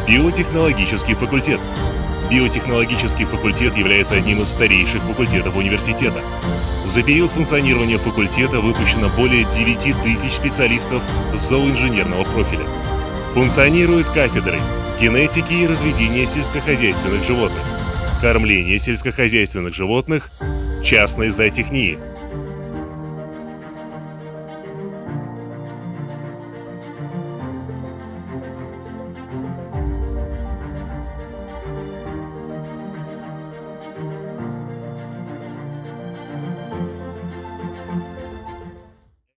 Биотехнологический факультет. Биотехнологический факультет является одним из старейших факультетов университета. За период функционирования факультета выпущено более 9 тысяч специалистов зооинженерного профиля. Функционируют кафедры генетики и разведения сельскохозяйственных животных, кормления сельскохозяйственных животных, частной зоотехнии,